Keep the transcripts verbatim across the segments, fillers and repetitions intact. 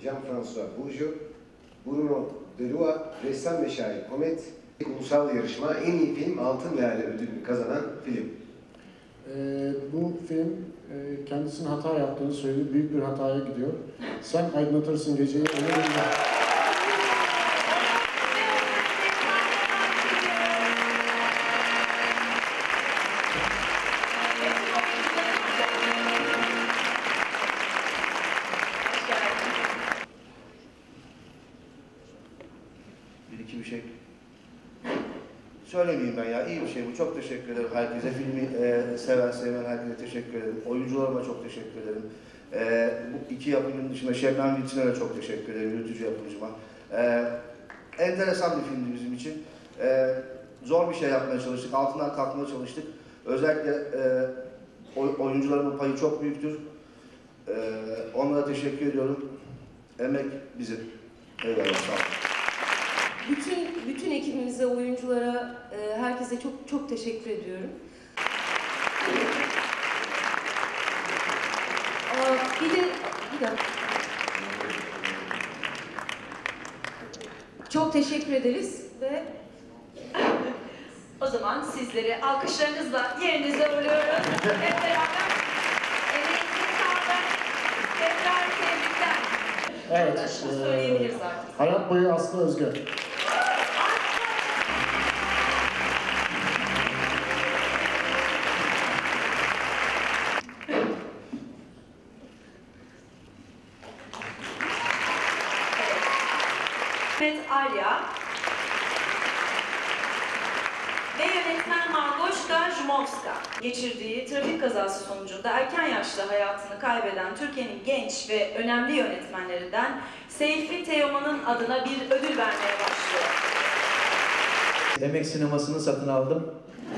Jean-François Bourgeot, Bruno Delois, ressam ve şair Komet, ulusal yarışma en iyi film Altın Lale ödülünü kazanan film. Ee, bu film e, kendisinin hata yaptığını söyledi, büyük bir hataya gidiyor. Sen aydınlatırsın geceyi, onu bilmiyorum. Bir iki bir şey söylemeyeyim ben ya, iyi bir şey bu. Çok teşekkür ederim herkese, filmi e, seven seven herkese teşekkür ederim. Oyuncularıma çok teşekkür ederim. E, bu iki yapımın dışında Şebnem Gülçin'e de çok teşekkür ederim, yürütücü yapımcıma. E, enteresan bir filmdi bizim için. E, zor bir şey yapmaya çalıştık, altından kalkmaya çalıştık. Özellikle e, oyuncularımın payı çok büyüktür. E, onlara teşekkür ediyorum. Emek bizim. Eyvallah, sağ olun. Bütün bütün ekibimize, oyunculara, e, herkese çok çok teşekkür ediyorum. Aa, bir de bir dakika. Çok teşekkür ederiz ve o zaman sizleri alkışlarınızla yerinize uğurluyoruz. Hep beraber emeğinize sağlık. Tekrar tebrikler. Evet, Söyleyebiliriz artık. Hayat boyu Aslı Özge. Mehmet Arya ve yönetmen Malgorzata Jumowska geçirdiği trafik kazası sonucunda erken yaşta hayatını kaybeden Türkiye'nin genç ve önemli yönetmenlerinden Seyfi Teoman'ın adına bir ödül vermeye başlıyor. Emek sinemasını satın aldım.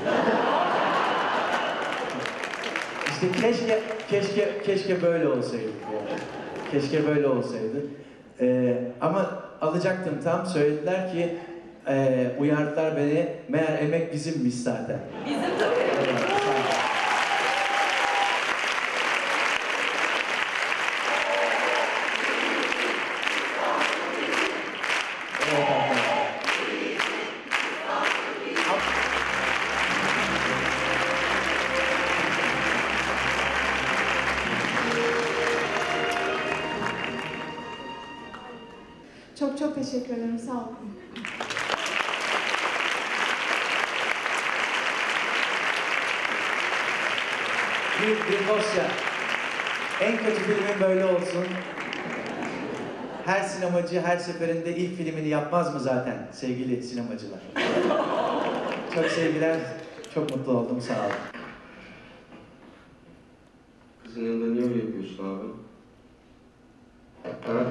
İşte keşke, keşke, keşke böyle olsaydı. Yani. Keşke böyle olsaydı. Ee, ama alacaktım tam, söylediler ki e, uyardılar beni, meğer emek bizimmiş zaten. Bizim tabii. Evet, Çok çok teşekkür ederim, sağ olun. Büyük bir dosya. En kötü filmin böyle olsun. Her sinemacı her seferinde ilk filmini yapmaz mı zaten sevgili sinemacılar? Çok sevgiler, çok mutlu oldum, sağ olun. Kızın yanında niye öyle yapıyorsun abi? Ha?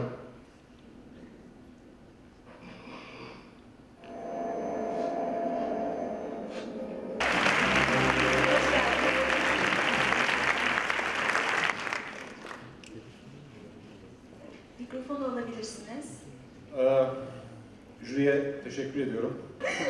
Mikrofonu alabilirsiniz. Ee, jüriye teşekkür ediyorum.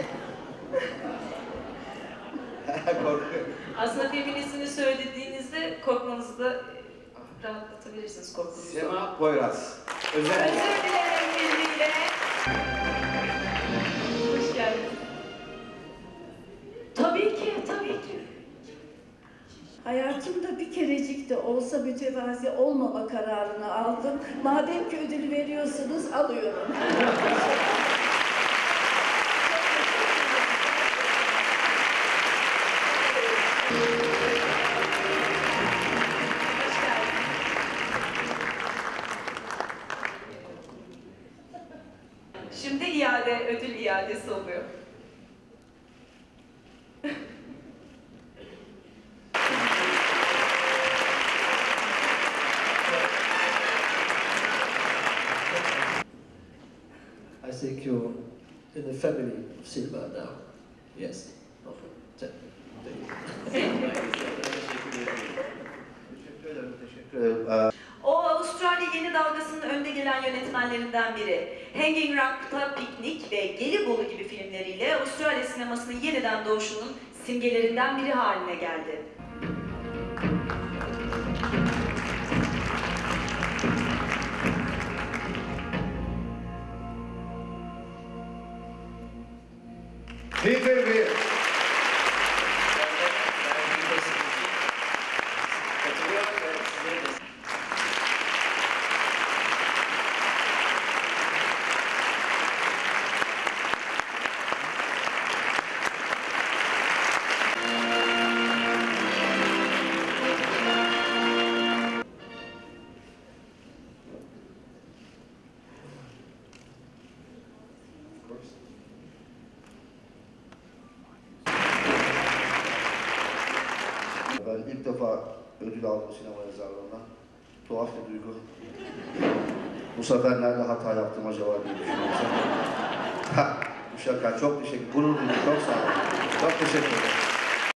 Korkuyorum. Aslında filmin söylediğinizde korkmanızı da rahatlatabilirsiniz korkunuzu. Sema Poyraz. Özel Özür dilerim filmiyle. Hoş geldiniz. Tabii ki, tabii ki. Hayatımda bir kerecik de olsa mütevazi olmama kararını aldım. Madem ki ödülü veriyorsunuz, alıyorum. Hoş geldiniz. Şimdi iade, ödül iadesi oluyor. I think you're in the family of cinema now. Yes. Teşekkür ederim, teşekkür ederim. O Avustralya yeni dalgasının önde gelen yönetmenlerinden biri. Hanging Rock'ta Piknik ve Gelibolu gibi filmleriyle Avustralya sinemasının yeniden doğuşunun simgelerinden biri haline geldi. ilk defa ödül aldım sinema yazarlığından. Tuhaf bir duygu. Bu sefer nerede hata yaptım acaba diye düşünüyorum. Ha, bu şaka çok teşekkür, gurur duydum, çok sağ olun. Çok teşekkür ederim.